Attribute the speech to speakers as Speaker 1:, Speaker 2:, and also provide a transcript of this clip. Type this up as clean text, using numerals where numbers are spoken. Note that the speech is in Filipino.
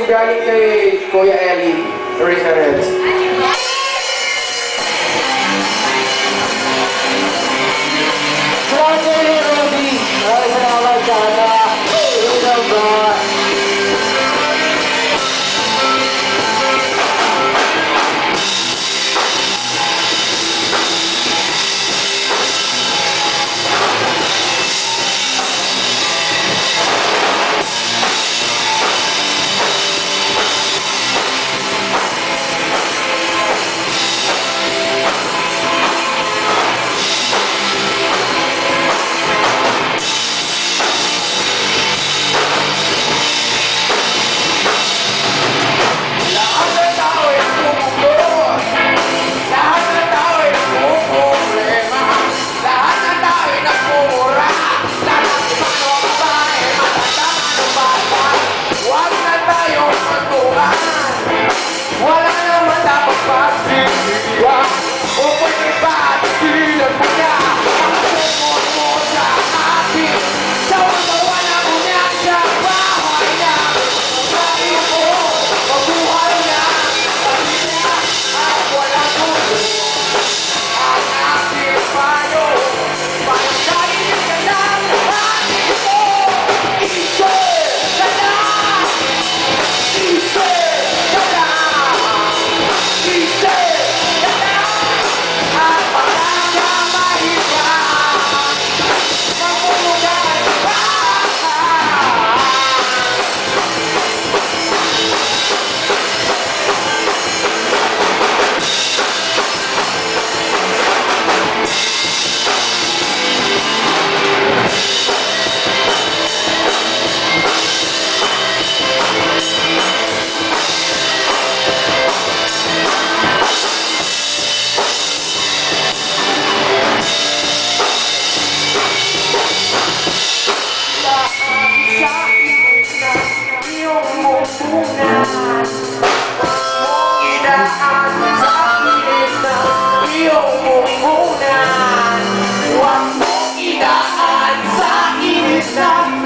Speaker 1: yung galing kay Kuya Ellie, Eraserheads.
Speaker 2: Salamat kayo ni Ruby. Maraming salamat sa kata. Unang ba?
Speaker 1: Wala naman dapat pagsisiwan o pagkipatigilan mo na ang sumot mo sa akin. Sawa-sawa na muna sa bahay na sabi mo, mabuhay na pamilya at walang gulo. Ang aking payo, pagkainin ka lang akin mo. Isip ka lang, isip ka lang. Huwag mong idaan sa init na